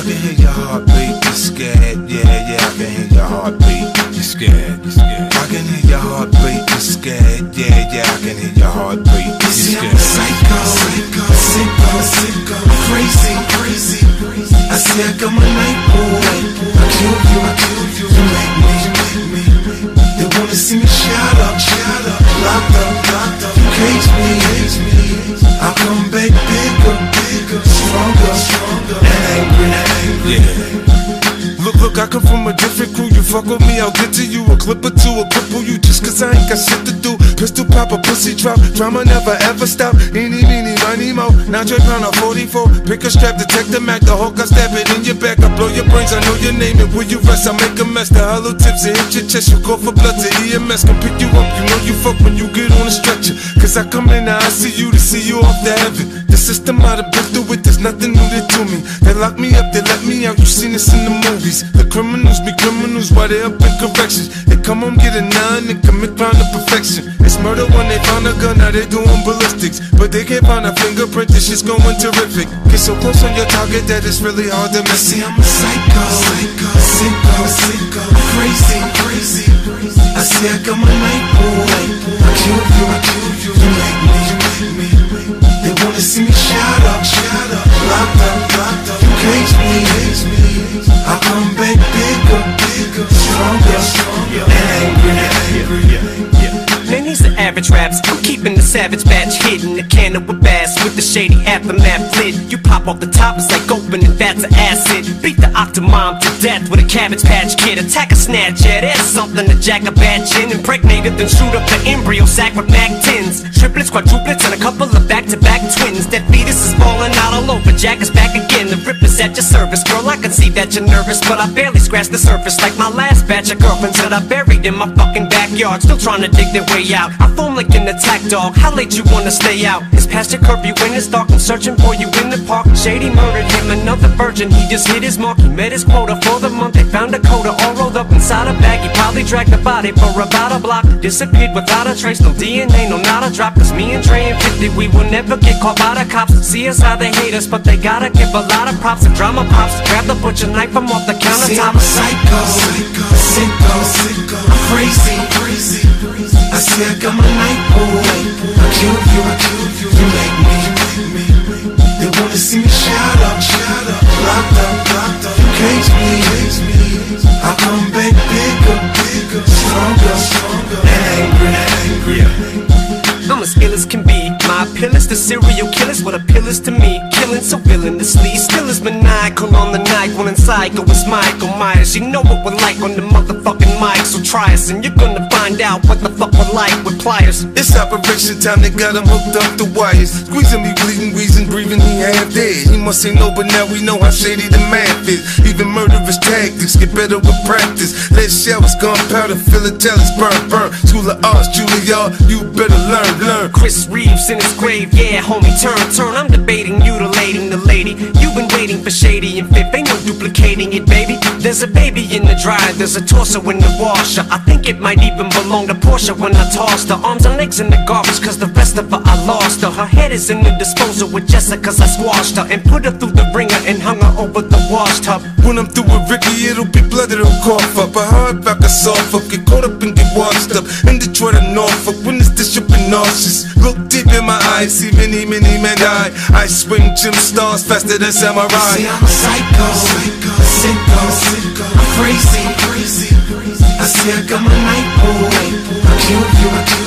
I can hear your heartbeat, you're scared. Yeah, I can hear your heartbeat. You're scared, you're scared. I can hear your heartbeat, you're scared. Yeah, I can hear your heartbeat. You're scared. I'm a sicko, crazy. I say I got my night boy. I kill you, you make me. They wanna see me shut up, locked up. You cage me. I'll come back bigger, stronger, and angry. Yeah. Look, I come from a different crew. You fuck with me, I'll get to you. A clip or two, a cripple you just cause I ain't got shit to do. Pistol pop, a pussy drop. Drama never ever stop. Eeny, meeny, miny, mo. Now Dre pound a 44. Pick a strap, detect the Mac. The Hulk, I stab it in your back. I blow your brains, I know your name. And where you rest, I make a mess. The hollow tips and hit your chest. You call for blood to EMS. Come pick you up, you know you fuck when you get on the stretcher. Cause I come in, I see you to see you off the heaven. The system I'd have been through it, there's nothing new to me. They lock me up, they let me out, you seen this in the movies. The criminals be criminals while they up in corrections. They come home, get a 9 and commit crime to perfection. It's murder when they found a gun, now they doing ballistics. But they can't find a fingerprint, this shit's going terrific. Get so close on your target that it's really hard to miss. See, I'm a psycho, crazy. I say I got my night boy. I kill you, you make me. They wanna see me shut up, locked up. You cage me. I come back bigger, stronger, angry. Man, these are average raps. I'm keeping the savage batch hidden. The cannon with bass with the shady aftermath lid. You pop off the top, it's like opening vats of acid. Beat the Octomom to death with a Cabbage Patch Kid. Attack a snatch, yeah, there's something to jack a batch in. Impregnate it, then shoot up the embryo sac with Mac 10s. Triplets, quadruplets, and a couple of back-to-back twins. That fetus is falling out all over. Jack is back again. The rip is at your service, girl. I can see that you're nervous, but I barely scratched the surface. Like my last batch of girlfriends that I buried in my fucking backyard, still trying to dig their way out. I foam like an attack dog. How late you wanna stay out? It's past your curfew when it's dark. I'm searching for you in the park. Shady murdered him, another virgin. He just hit his mark. He met his quota for the month. They found a coda all rolled up inside a bag. He probably dragged the body for about a block. Disappeared without a trace. No DNA, no not a drop. Cause me and Dre and 50, we will never get caught by the cops. See us how they hate us, but they gotta give a lot of props. If drama pops, grab the butcher knife from off the countertop. See, I'm a psycho, crazy. I say I got my night boy. I kill you, you make me. They wanna see me shut up, locked up. You cage me. I come back bigger, stronger, angry. I'm as ill as can be. My appeal is to serial killers, what appeal is to me. Killing so villainously, still is maniacal on the night. When inside go is Michael Myers. You know what we're like on the motherfucking mic. So try us and you're gonna find out what the fuck we're like with pliers. It's operation time, they got him hooked up the wires. Squeezing me, bleeding, wheezing, breathing, he half dead. He must say no, but now we know how shady the math is. Even murderous tactics get better with practice. Lead showers, gunpowder, philatelics, burn. School of Arts, Juilliard, you better learn. Chris Reeves in his grave, yeah, homie, turn. I'm debating, mutilating the lady. You've been waiting for Shady and Fifth, ain't no duplicating it, baby. There's a baby in the dryer, there's a torso in the washer. I think it might even belong to Portia when I tossed her. Arms and legs in the garbage, cause the rest of her I lost her. Her head is in the disposal with Jessica, cause I squashed her. And put her through the ringer and hung her over the wash tub. When I'm through with Ricky, it'll be blood that'll cough up. A hard back, a soft up, get caught up and get washed up. In Detroit or Norfolk, when it's this you'll be nauseous. Look deep in my eyes, see many men die. I swing gym stars faster than samurai. See, I'm a psycho, I'm crazy. I say I got my night boy. I kill you,